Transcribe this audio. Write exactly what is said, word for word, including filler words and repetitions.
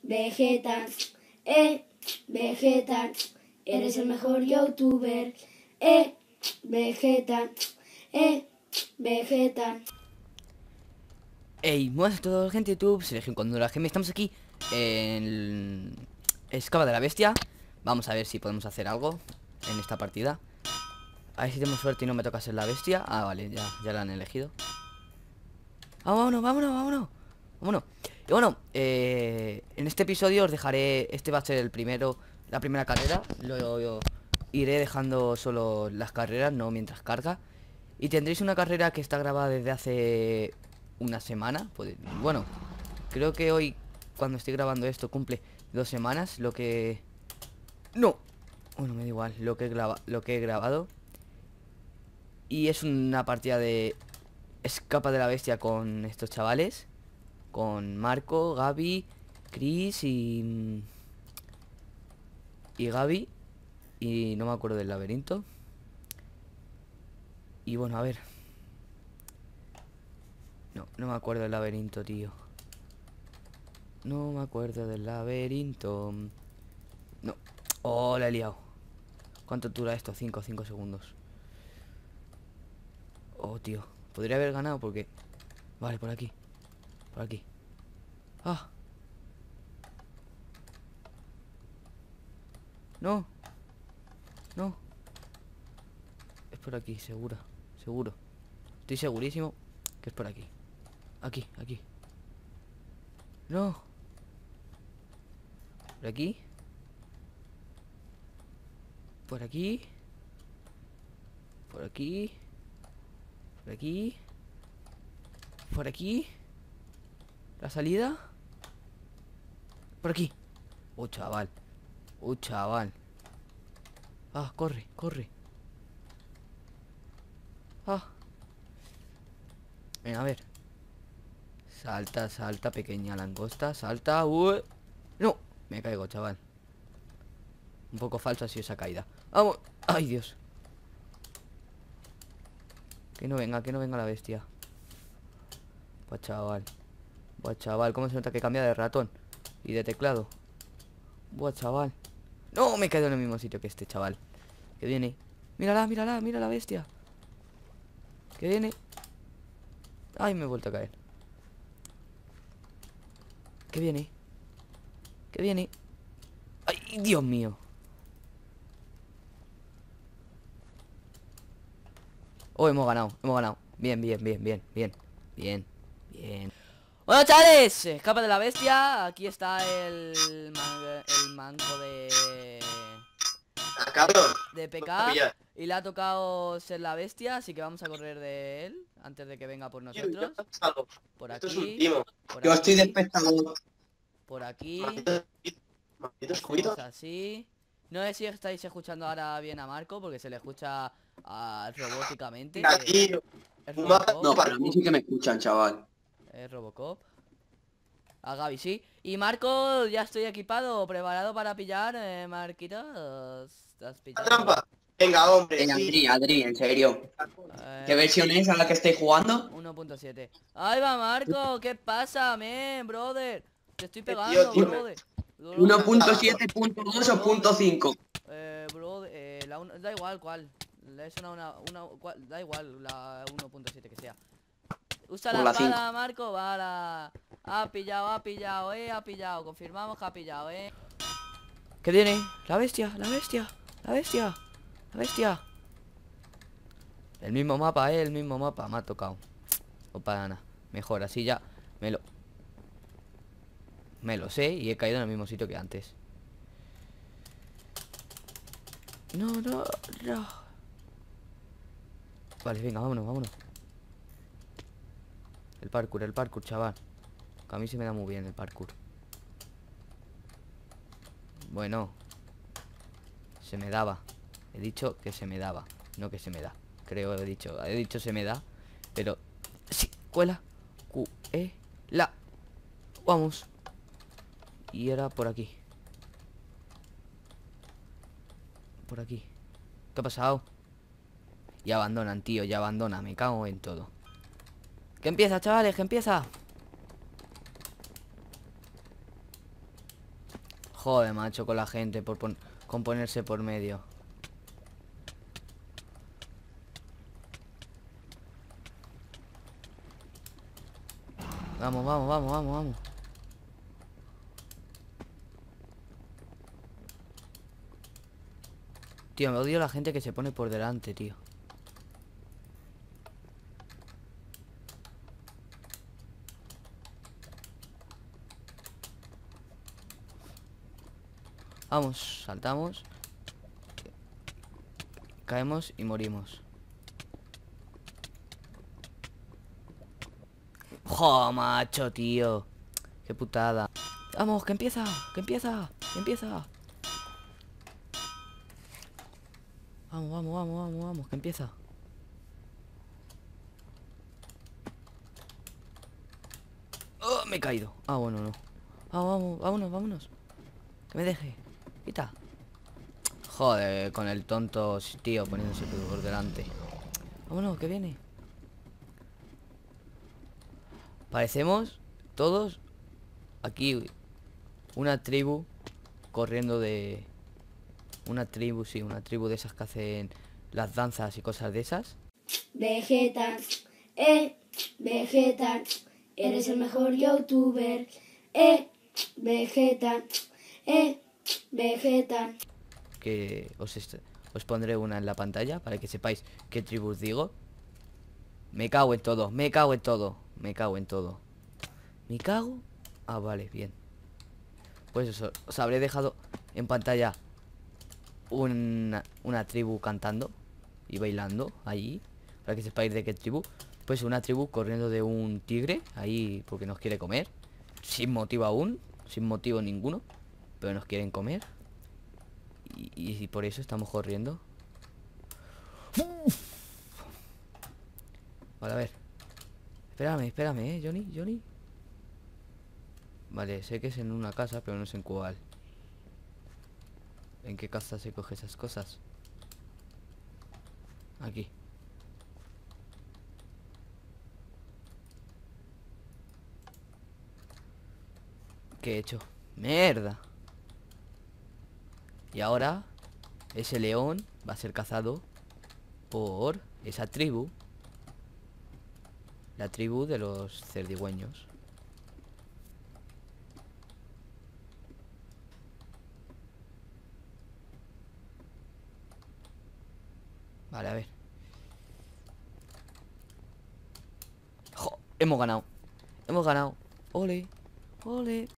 Vegeta, eh, Vegeta, eres el mejor youtuber, eh, Vegeta, eh, Vegeta. Hey, buenas a todos, gente de YouTube, soy Legión cuando la Gem. Estamos aquí en Escapa de la Bestia. Vamos a ver si podemos hacer algo en esta partida. A ver si tenemos suerte y no me toca ser la bestia. Ah, vale, ya, ya la han elegido. Vámonos, vámonos, vámonos. Vámonos. Y bueno, eh, en este episodio os dejaré. Este va a ser el primero, la primera carrera. Luego iré dejando solo las carreras, no mientras carga. Y tendréis una carrera que está grabada desde hace una semana. Pues, bueno, creo que hoy, cuando estoy grabando esto, cumple dos semanas. Lo que... No. Bueno, me da igual, lo que he, graba... lo que he grabado. Y es una partida de Escapa de la Bestia con estos chavales. Con Marco, Gaby, Chris y... Y Gaby. Y no me acuerdo del laberinto. Y bueno, a ver. No, no me acuerdo del laberinto, tío. No me acuerdo del laberinto. No. Oh, la he liado. ¿Cuánto dura esto? cinco, cinco segundos. Oh, tío. Podría haber ganado porque... Vale, por aquí. Por aquí. Ah. No. No. Es por aquí, seguro. Seguro. Estoy segurísimo que es por aquí. Aquí, aquí. No. Por aquí. Por aquí. Por aquí. Por aquí. Por aquí. La salida. Por aquí. Oh, chaval. Oh, chaval. Ah, corre, corre. Ah. Venga, a ver. Salta, salta, pequeña langosta. Salta. Uy. No, me caigo, chaval. Un poco falso ha sido esa caída. Vamos. Ay, Dios. Que no venga, que no venga la bestia. Buah, chaval. Buah, chaval, cómo se nota que cambia de ratón y de teclado. Buah, chaval. No, me he caído en el mismo sitio que este chaval. Que viene. Mírala, mírala, mira la bestia. Que viene. Ay, me he vuelto a caer. Que viene. Que viene. Ay, Dios mío. Oh, hemos ganado, hemos ganado. Bien, bien, bien, bien, bien. Bien, bien. Bueno, chavales, Escapa de la Bestia. Aquí está el man el manco de... Cabrón. De P K. Y le ha tocado ser la bestia, así que vamos a correr de él antes de que venga por nosotros. Por aquí. Por Yo estoy aquí, de espectador. por aquí. Malditos Hacemos cubitos. así. No sé si estáis escuchando ahora bien a Marco, porque se le escucha ah, robóticamente. Aquí. Es Un mapa. Robocop. No, para mí sí que me escuchan, chaval. Es Robocop. A Gaby sí. Y Marco, ya estoy equipado, preparado para pillar, eh, Marquitos. ¿Estás pillado? Trampa. Venga, hombre. Venga, Sí. Adri, Adri, en serio. Eh, ¿Qué versión es a la que estáis jugando? uno punto siete. ¡Ahí va, Marco! ¿Qué pasa, men, brother? Te estoy Tío, pegando, tío. brother. uno punto siete, punto dos o punto cinco. Eh, brother, eh, la uno, da igual cuál. Es una, una, una cual, da igual la uno punto siete que sea. Usa Por la la cinco. espada, Marco, va la... Ha pillado, ha pillado, eh, ha pillado. Confirmamos que ha pillado, eh. ¿Qué viene? La bestia, la bestia, la bestia, la bestia. El mismo mapa, eh, el mismo mapa. Me ha tocado. No para nada. Mejor, así ya me lo... Me lo sé y he caído en el mismo sitio que antes. No, no, no. Vale, venga, vámonos, vámonos. El parkour, el parkour, chaval. Que a mí se me da muy bien el parkour. Bueno. Se me daba. He dicho que se me daba, no que se me da. Creo he dicho, he dicho se me da. Pero... Sí, cuela. Q, E, la. Vamos. Y era por aquí. Por aquí. ¿Qué ha pasado? Y abandonan, tío, ya abandona. Me cago en todo. Que empieza, chavales, que empieza. Joder, macho, con la gente por pon con ponerse por medio. Vamos, vamos, vamos, vamos, vamos. Tío, me odio la gente que se pone por delante, tío. Vamos, saltamos. Caemos y morimos. ¡Jo, macho, tío! ¡Qué putada! ¡Vamos, que empieza! ¡Que empieza! ¡Que empieza! Vamos, vamos, vamos, vamos, vamos, que empieza. ¡Oh, me he caído! Ah, bueno, no. Vamos, vamos, vámonos, vámonos. Que me deje. Quita. Joder, con el tonto, tío, poniéndose por delante. Vámonos, que viene. Parecemos todos aquí una tribu corriendo de... Una tribu, sí, una tribu de esas que hacen las danzas y cosas de esas. Vegeta, eh, Vegeta, eres el mejor youtuber. Eh, Vegeta, eh, Vegeta. Que os, os pondré una en la pantalla para que sepáis qué tribus digo. Me cago en todo, me cago en todo. Me cago en todo. ¿Me cago? Ah, vale, bien. Pues eso, os habré dejado en pantalla una, una tribu cantando y bailando allí, para que sepáis de qué tribu. Pues una tribu corriendo de un tigre ahí porque nos quiere comer. Sin motivo aún, sin motivo ninguno, pero nos quieren comer. Y, y por eso estamos corriendo. Vale, a ver. Espérame, espérame, eh, Johnny, Johnny. Vale, sé que es en una casa, pero no sé en cuál. ¿En qué casa se coge esas cosas? Aquí. ¿Qué he hecho? ¡Mierda! Y ahora ese león va a ser cazado por esa tribu. La tribu de los cerdigüeños. Vale, a ver. ¡Jo! Hemos ganado. Hemos ganado. Ole. Ole.